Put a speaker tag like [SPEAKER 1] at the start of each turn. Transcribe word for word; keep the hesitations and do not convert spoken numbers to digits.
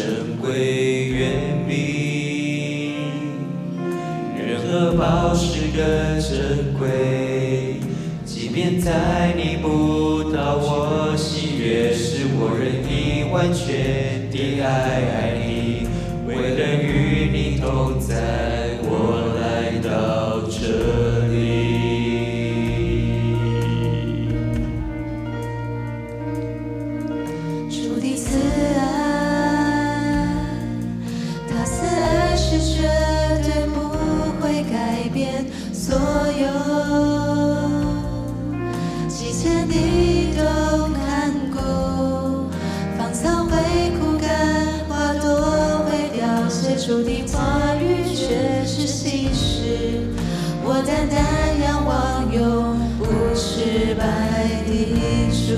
[SPEAKER 1] 珍贵远比任何宝石更珍贵。即便在你不讨我喜悦时，我仍以完全的爱爱你。为了与你同在，我来到这里。
[SPEAKER 2] 主的慈爱，他慈爱是绝对不会改变，所有季节你都看顾，芳草会枯干，花朵会凋谢，主的话语却是信实。我单单仰望永不失败的主。